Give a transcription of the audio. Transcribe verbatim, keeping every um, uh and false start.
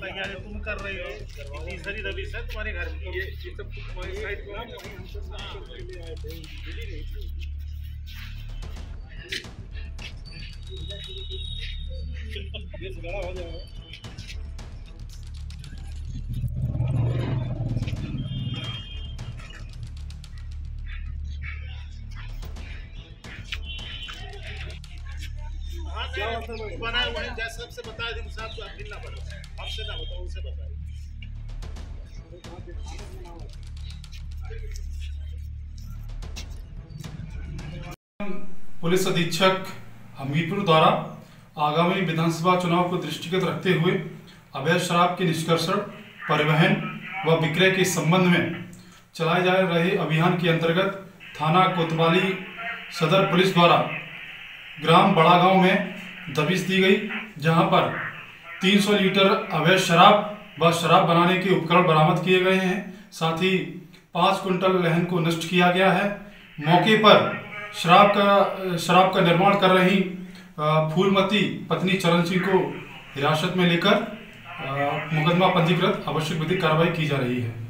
तैयारी तुम कर रही हो, तीसरी रवि सर तुम्हारे घर में ये ये सब तुम्हारी साइड को हम ये बड़ा हो जाएगा। बनाए हुए हैं जैसे सबसे बता दें साहब को आप ना बताओ, हमसे ना बताओ, उनसे बताओ। पुलिस अधीक्षक हमीरपुर द्वारा आगामी विधानसभा चुनाव को दृष्टिगत रखते हुए अवैध शराब के निष्कर्षण, परिवहन व विक्रय के संबंध में चलाए जा रहे अभियान के अंतर्गत थाना कोतवाली सदर पुलिस द्वारा ग्राम बड़ा गांव में दबिश दी गई, जहां पर तीन सौ लीटर अवैध शराब व शराब बनाने के उपकरण बरामद किए गए हैं। साथ ही पाँच कुंटल लहन को नष्ट किया गया है। मौके पर शराब का शराब का निर्माण कर रही फूलमती पत्नी चरण सिंह को हिरासत में लेकर मुकदमा पंजीकृत आवश्यक विधिक कार्रवाई की जा रही है।